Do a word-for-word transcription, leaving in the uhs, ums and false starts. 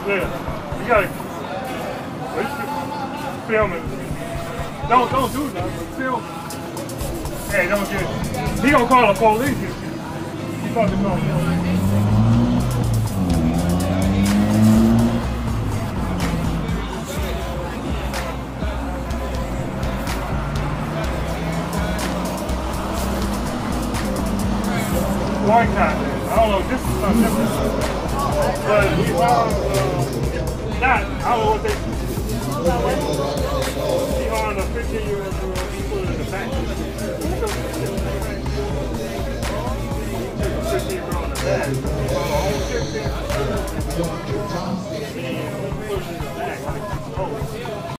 Yeah. You gotta film it. Don't don't do that. Film. Hey, don't get. He gonna call the police. He about to call the police. White cat. I don't know. This is something different. But we found uh, that. I don't know what they. He found a fifteen year old girl. He put it in the back. fifteen year old in the back. He found a whole fifteen.